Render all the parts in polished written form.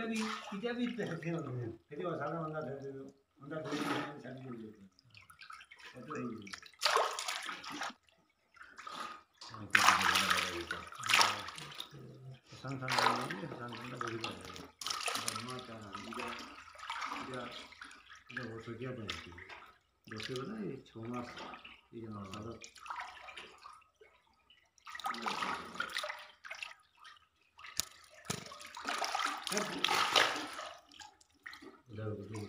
भी हेथि होने हेथि सारा बंदा दे दे बंदा दे शादी कर लेते वो तो है ही संसार में संसार बड़ी बात है माता इधर वो तो क्या बनती है जैसे बोला ये 6 मास ये ना सारा इधर वो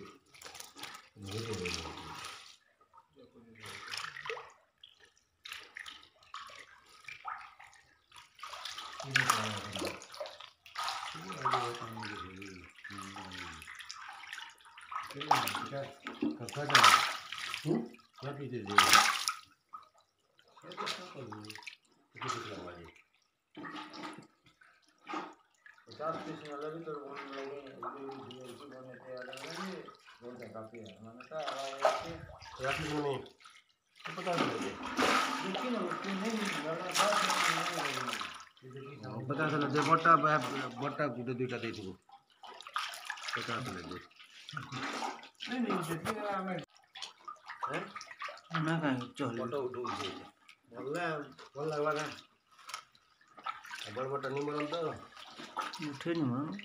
पता चला दे बट्टा गुटे दुईटा देइथिबो पता चला दे नहीं सेठी हमें हैं ना काई चल बट्टा उठो दे बोल लागला ना बड़ बट्टा नहीं मरन तो उठे नहीं मन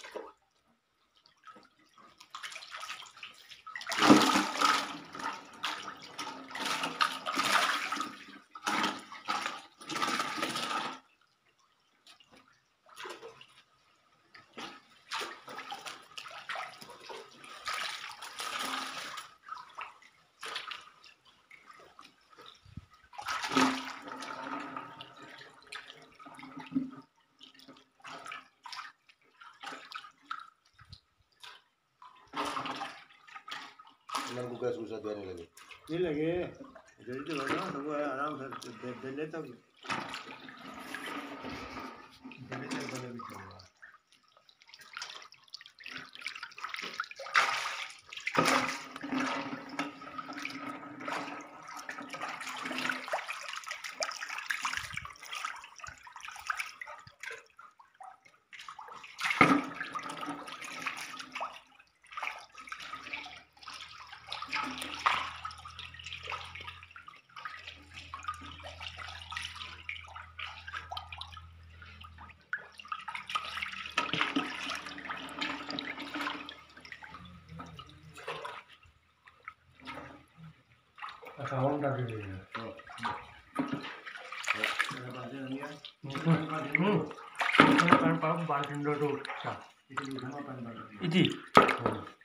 नंबू का सूसा देने लगे ये लगे जल्दी बढ़ाओ तो वो आराम से दे ले तब दे ले बने भी चलेगा Kawan dah dulu ya. Kan pakai bantuan dulu. Itu.